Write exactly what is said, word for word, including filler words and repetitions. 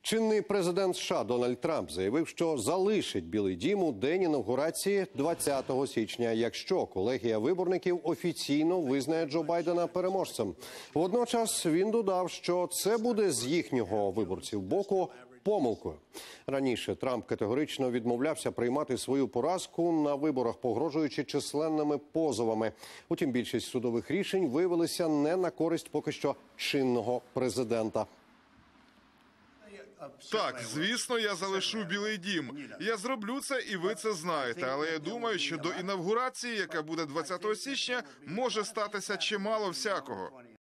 Чинний президент США Дональд Трамп заявив, що залишить Білий дім у день інавгурації двадцятого січня, якщо колегія виборників офіційно визнає Джо Байдена переможцем. Водночас він додав, що це буде з їхнього виборців боку помилкою. Раніше Трамп категорично відмовлявся приймати свою поразку на виборах, погрожуючи численними позовами. Утім, більшість судових рішень виявилися не на користь поки що чинного президента. Так, звісно, я залишу Білий дім. Я зроблю це, і ви це знаєте. Але я думаю, що до інавгурації, яка буде двадцятого січня, може статися чимало всякого.